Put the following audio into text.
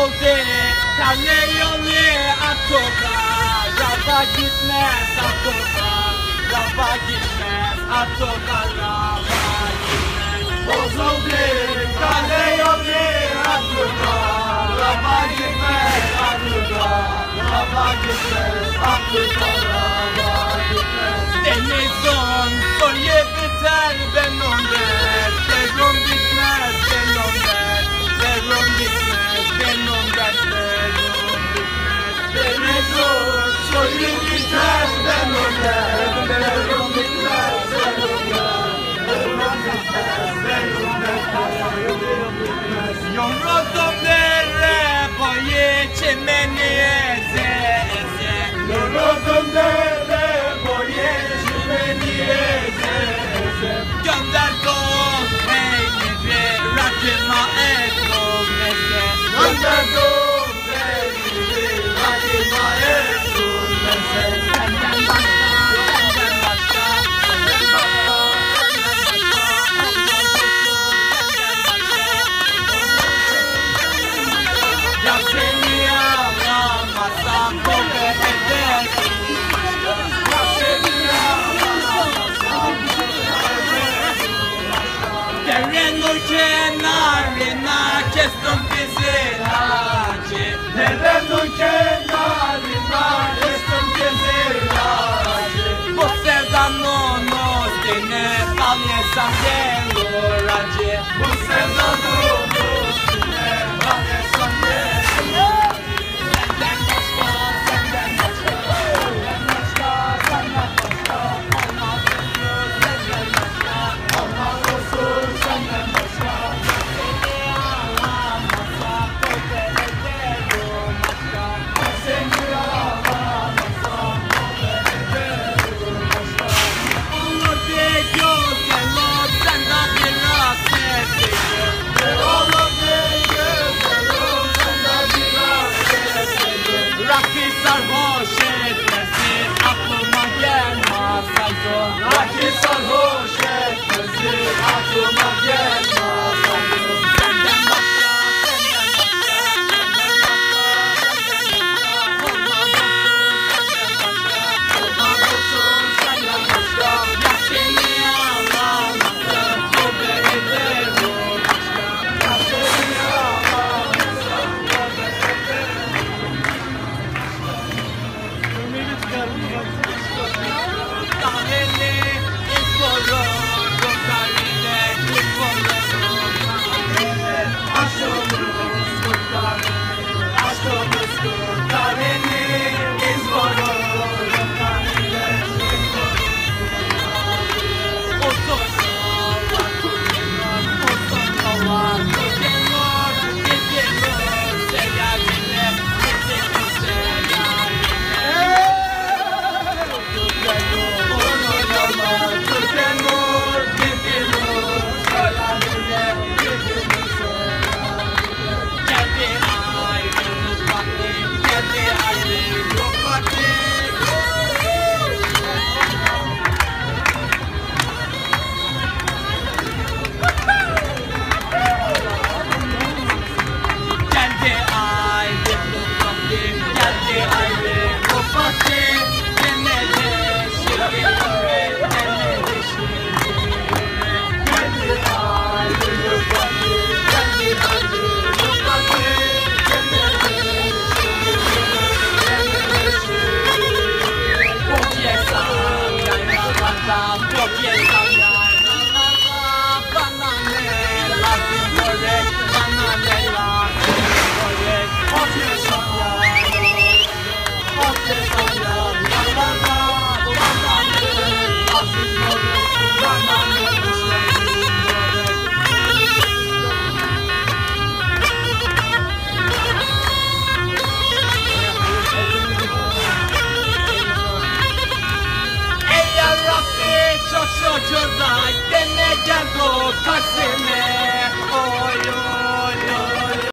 oldu kale yolu atoka. Rafa gitmez atoka. Rafa gitmez atoka. Rafa gitmez. Bozuldu kale yolu atoka. Rafa gitmez atoka. Rafa gitmez atoka. Rafa gitmez. Denizon soyu biter ben onlar. Devron bitmez ben onlar. Devron bitmez ben onlar. Devron bitmez. Denizon soyu biter ben onlar. Devron bitmez ben onlar. Devron bitmez ben onlar. Yoruldum dere boyu çimeni eze eze. Yoruldum dere boyu çimeni eze eze. Gönder doğum peyniri rakıma et olmese. Gönder doğum peyniri rakıma et olmese. Senden başka, senden başka, senden başka, ya seni ağlamasam koku edersin. Ya seni ağlamasam derenin kenarına kestim bizi ağacı. Derenin kenarına kestim bizi ağacı. Bu sevdanın üstüne kalmasam gelir acı. Bu sevdanın üstüne kalmasam gelir acı. Senden başka, senden başka, senden başka, senden başka. Olmaz olsun senden başka. Olmaz olsun senden başka. Seni ağlamasam koku ederim başka. Seni ağlamasam koku ederim başka. Olur de güzel ol sen de biraz sevdiğim. Olur de güzel ol sen de biraz sevdiğim. Rakı sarhoş etmesin aklıma gelmez saygın. Rakı sarhoş etmesin aklıma gelmez saygın. Senden başka, senden başka, senden başka, senden başka. Olmaz olsun senden başka, olmaz olsun senden başka. Ya seni ağlamasam koku ederim başka. Ya seni ağlamasam koku ederim. Kahveli isporum, kahveli isporum, kahveli aşkımız kahveli, aşkımız kahveli isporum, kahveli isporum. Olsun var kuzenim, olsun var kuzenim, gidiyor seyahatine, gidiyor seyahatine. Çok şocuda gene gel o taksi.